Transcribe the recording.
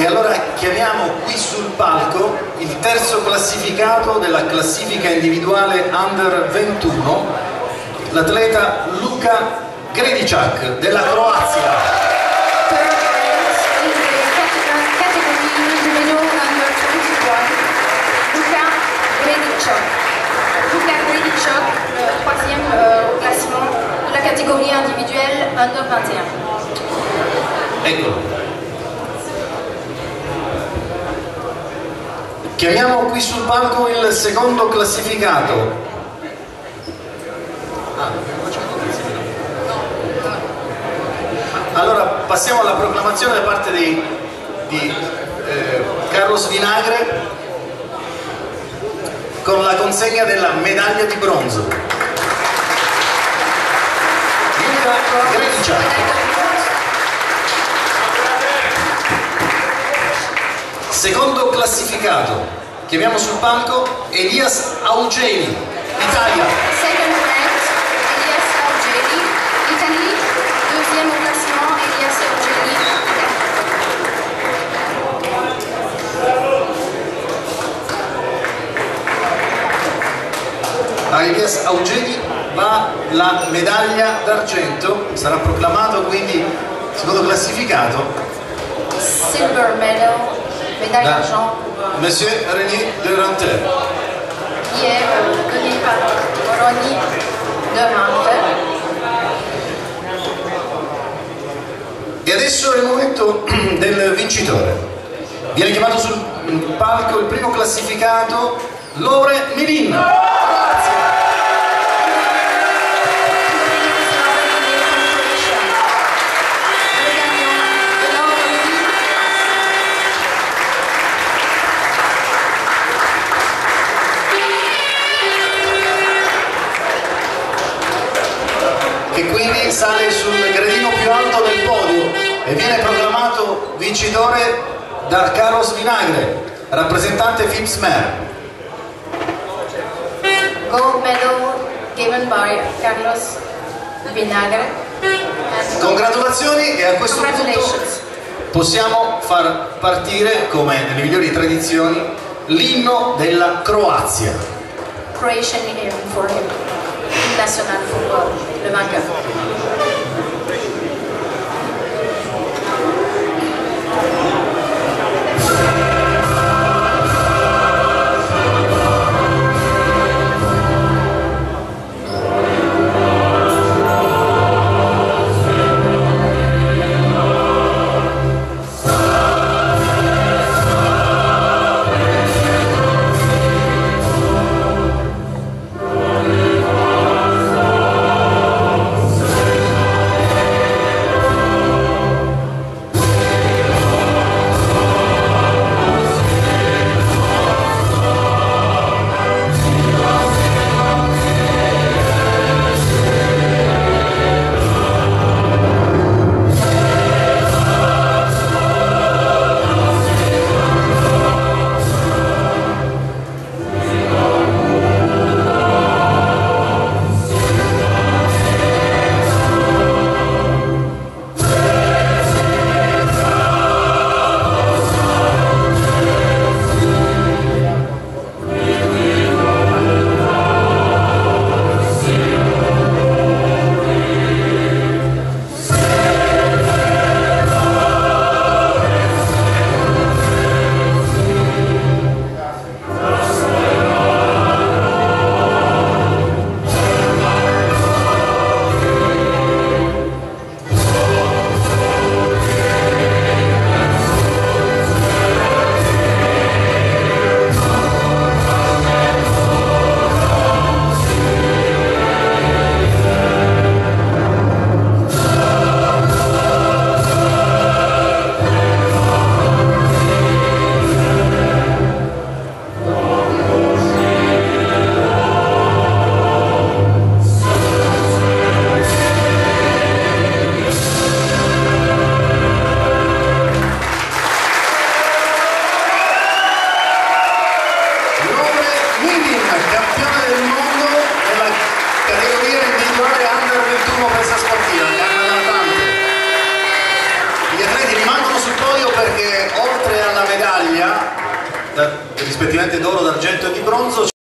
allora chiamiamo qui sul palco il terzo classificato della classifica individuale Under 21, l'atleta Luka Gredičak della Croazia. Luka Gredičak, troisième au classement de la catégorie individuelle Under 21. Eccolo. Chiamiamo qui sul palco il secondo classificato. Allora passiamo alla proclamazione da parte di Carlos Vinagre con la consegna della medaglia di bronzo. Luka Gredičak. Secondo classificato, chiamiamo sul palco Elias Augeli, Italia. Second ranked, Elias Augeli, Italie. Deuxième au classement, Elias Augeli. A Elias Augeli va la medaglia d'argento, sarà proclamato quindi secondo classificato. Silver medal. Médaille d'argent. Monsieur René de Ranter. Hier, donné par Ronny de Ranter. E adesso è il momento del vincitore. Viene chiamato sul palco il primo classificato, Lore Milin. Che quindi sale sul gradino più alto del podio e viene proclamato vincitore da Carlos Vinagre, rappresentante FIPSMER. Gold medal given by Carlos Vinagre. Congratulazioni, e a questo punto possiamo far partire, come nelle migliori tradizioni, l'inno della Croazia. Croatian hymn for him. National football, le vainqueur. rispettivamente d'oro, d'argento e di bronzo.